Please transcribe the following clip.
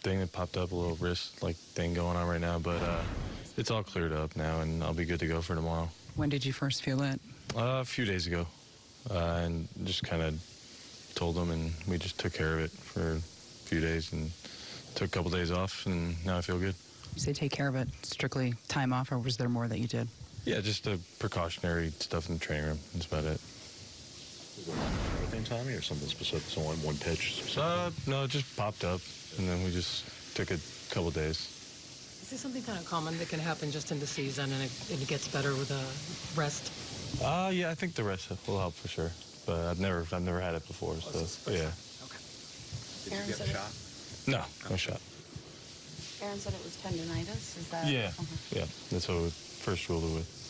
thing that popped up, a little wrist like thing going on right now, but it's all cleared up now, and I'll be good to go for tomorrow. When did you first feel it? A few days ago, and just kind of told them, and we just took care of it for a few days and took a couple days off, and now I feel good. You say take care of it, strictly time off, or was there more that you did? Yeah, just the precautionary stuff in the training room. That's about it. Everything, Tommy, or something specific? So one pitch? No, it just popped up, and then we just took a couple days. Is this something kind of common that can happen just in the season, and it gets better with a rest? Yeah, I think the rest will help for sure. But I've never had it before, so yeah. Okay. Did you get a shot? No shot. Aaron said it was tendinitis. Is that? Yeah, yeah. That's what we first ruled it with.